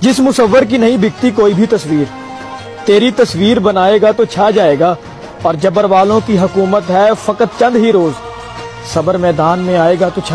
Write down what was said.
जिस मुसव्वर की नहीं बिकती कोई भी तस्वीर, तेरी तस्वीर बनाएगा तो छा जाएगा। और जबर वालों की हुकूमत है फकत चंद ही रोज, सबर मैदान में आएगा तो